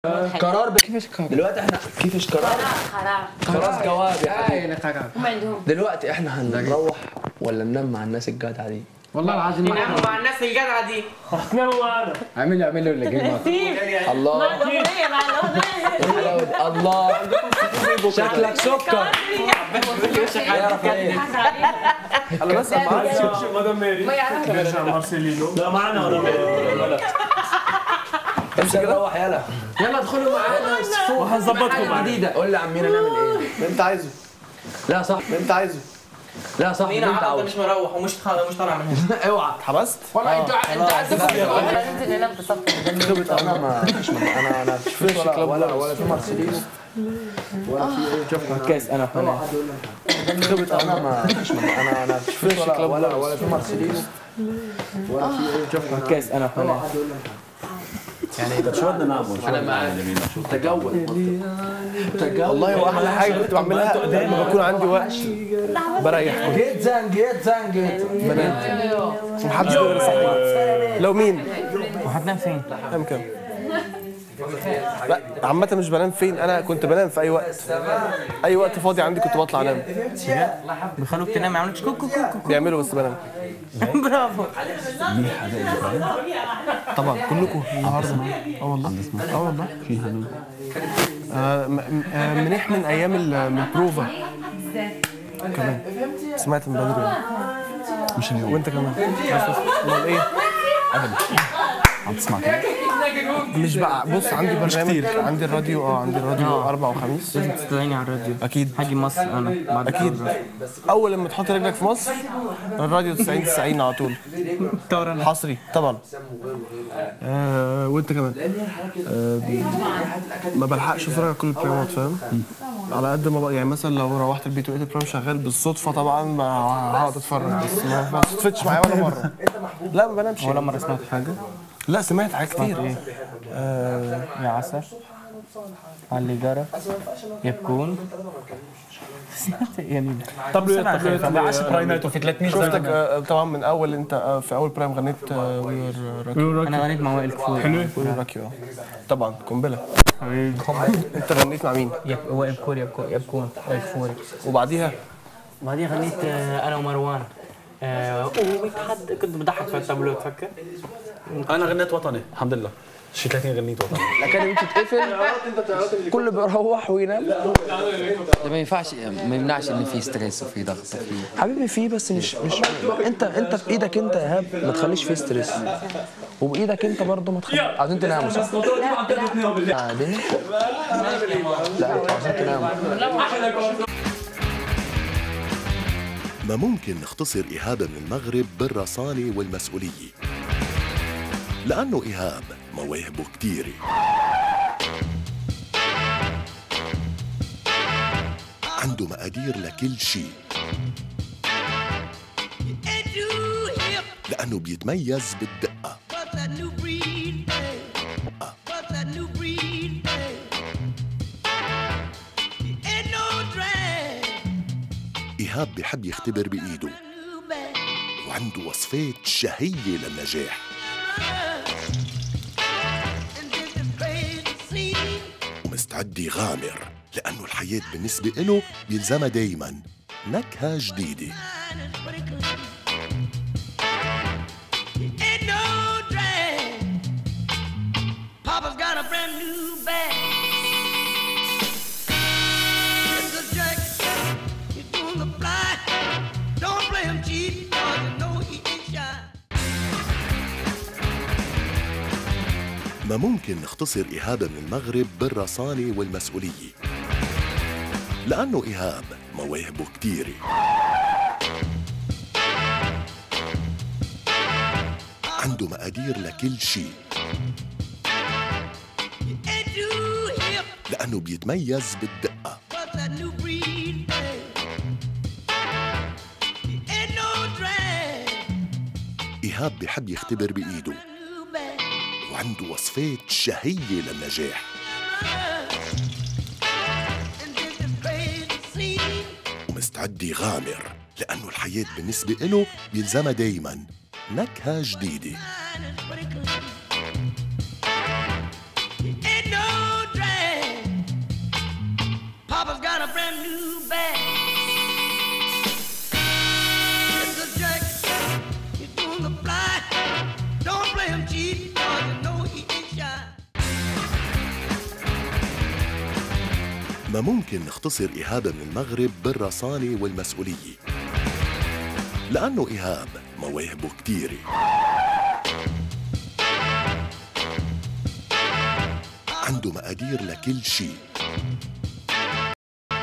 قرار كيفاش قرار؟ دلوقتي احنا كيفاش قرار؟ خلاص جواب يا حبيبي. قرار. هم عندهم دلوقتي احنا هنروح ولا ننام مع الناس الجدعه دي؟ والله العظيم يناموا مع الناس الجدعه دي. هتناموا معانا. اعملوا اللي جاي الله الله شكلك سكر. الله بس مدام ماري. ما يعرفش. مارسيلينو. لا معنا ولا ماري. امسك روح يلا ادخلوا معانا وهنظبطكم معانا. جديده. قول لي يا عمير نعمل ايه؟ اللي انت عايزه. لا صح اللي انت عايزه. لا صح مين انت عرض مش مروح ومش طالع من هنا. اوعى اتحبست؟ والله انت ننزل ننام في الصف. انا ما انا فيش كلاب ولا في مارسيلينو ولا في ايه شوف كاس انا انا ما انا فيش كلاب ولا في مارسيلينو ولا في ايه شوف كاس انا يعني شو بدنا نعمل؟ انا معاك تجول والله هو احلى حاجه كنت بعملها لما بكون عندي وقت بريح جيت زنق بنام محدش بيقدر يصحيني. لو مين؟ وهتنام فين؟ نام كام؟ لا عامة مش بنام فين، أنا كنت بنام في أي وقت فاضي عندي كنت بطلع أنام. بيخلوك تنام يعملوا كوكو بيعملوا بس بنام. برافو. طبعا كلكم النهارده. والله والله منيح من أيام البروفا كمان. سمعت من بدري مش اليوم. وأنت كمان. أمال إيه؟ عم تسمع كده؟ مش بقى بص عندي برنامج عندي الراديو عندي الراديو أربع وخميس. لازم تستدعيني على الراديو. أكيد هاجي مصر أنا بعد أكيد. أول لما تحط رجلك في مصر الراديو 90 على طول. حصري طبعا. وأنت كمان. ما بلحقش أتفرج على كل البريمات فاهم؟ على قد ما يعني مثلا لو روحت البيت ولقيت البريم شغال بالصدفة طبعا ما هقعد أتفرج بس ما صدفتش معايا ولا مرة. لا ما بنامش. ولا مرة سمعت حاجة؟ لا سمعت حاجات كتير. إيه؟ يا عسل على اللي جرى يبكون. يعني طب 10 برايمات وفي 300 شفتك طبعا من اول انت في اول برايم غنيت وير راكيو. انا غنيت مع وائل كفور. حلو. وير راكيو طبعا قنبله. انت غنيت مع مين؟ وائل كفور يبكون وائل كفور. وبعديها غنيت انا ومروان. حد كنت بضحك في التابلو تفكر؟ انا غنيت وطني الحمد لله. شي 30 غنيت وطني. الأكاديمية بتتقفل كله بيروح وينام. ده ما ينفعش ما يمنعش ان في ستريس وفي ضغط وفي حبيبي فيه بس مش انت بايدك انت يا ايهاب ما تخليش فيه ستريس وبايدك انت برضه ما تخليش. عايزين تناموا صح؟ قاعدين؟ لا انتوا عايزين تناموا. ما ممكن نختصر إيهاب من المغرب بالرصانة والمسؤولية لأنه إيهاب مواهبه كتيرة. عنده مقادير لكل شيء لأنه بيتميز بالدقة. إيهاب بيحب يختبر بإيده وعنده وصفات شهية للنجاح. ومستعد يغامر لأنه الحياة بالنسبة إله بيلزمها دايماً نكهة جديدة. ما ممكن نختصر إيهاب من المغرب بالرصانة والمسؤولية لأنه إيهاب مواهبه كتيرة. عنده مقادير لكل شيء لأنه بيتميز بالدقة. إيهاب بيحب يختبر بإيده وعنده وصفات شهية للنجاح. ومستعد يغامر لأنه الحياة بالنسبة إله بيلزمها دايماً نكهة جديدة. ما ممكن نختصر إيهاب من المغرب بالرصانة والمسؤولية، لأنه إيهاب مواهبه كتيرة. عنده مقادير لكل شيء،